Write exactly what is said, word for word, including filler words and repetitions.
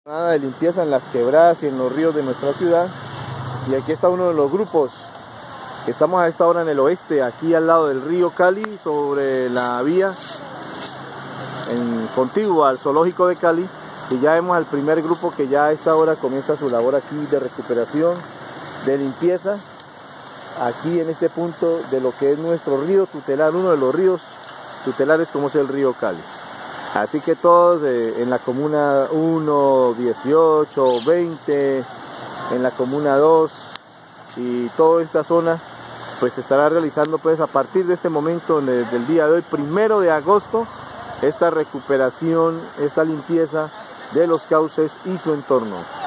De limpieza en las quebradas y en los ríos de nuestra ciudad. Y aquí está uno de los grupos. Estamos a esta hora en el oeste, aquí al lado del río Cali, sobre la vía en contigua al zoológico de Cali. Y ya vemos al primer grupo que ya a esta hora comienza su labor aquí de recuperación, de limpieza, aquí en este punto de lo que es nuestro río tutelar, uno de los ríos tutelares como es el río Cali. Así que todos eh, en la comuna uno, dieciocho, veinte, en la comuna dos y toda esta zona pues se estará realizando pues a partir de este momento, desde el día de hoy, primero de agosto, esta recuperación, esta limpieza de los cauces y su entorno.